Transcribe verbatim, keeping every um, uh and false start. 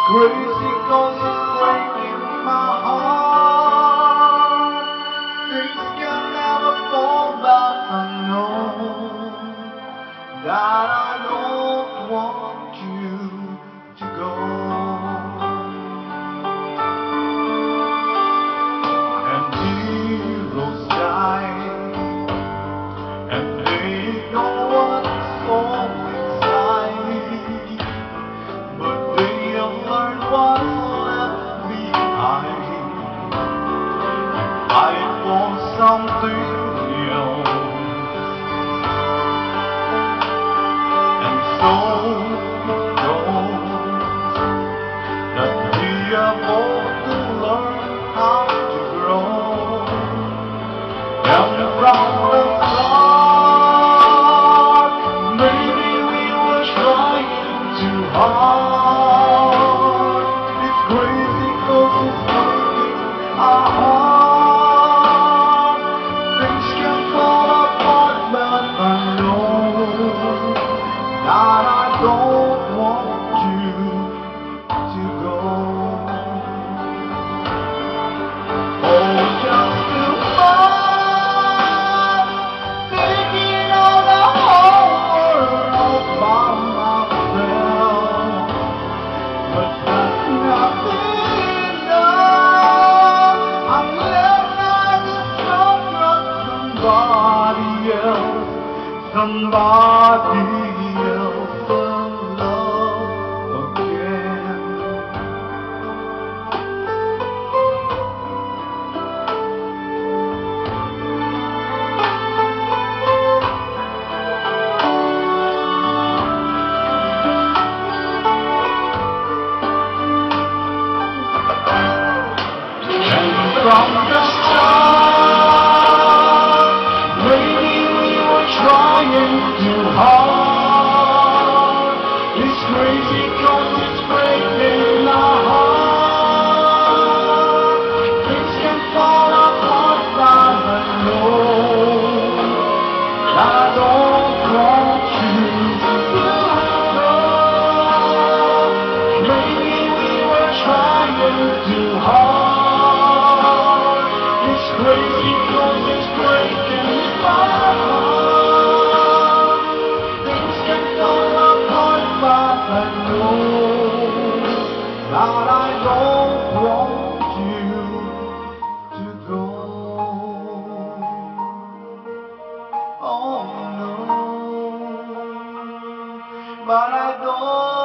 crazy 'cause it's breaking my heart. Things can never fall back. I know that I don't want you to go. And heroes die, and they know what's on inside, but they have learned what's left behind. Fight for something else. And so don't that we are both to learn how to grow. And from the start, maybe we were trying too hard. It's crazy 'cause it's breaking our heart. Things can fall apart, but I know that I don't want you to go. Oh, just too far, thinking of the whole world all by myself, but that's nothing enough unless I discover somebody else, somebody else to love again. And from the start, maybe we were trying too hard. It's crazy 'cause it's breaking our heart. Things can fall apart, but I know I don't want you to go. Maybe we were trying too hard. It's crazy 'cause it's breaking my heart. Things can fall apart, but I know that I don't want you to go. Oh no, but I don't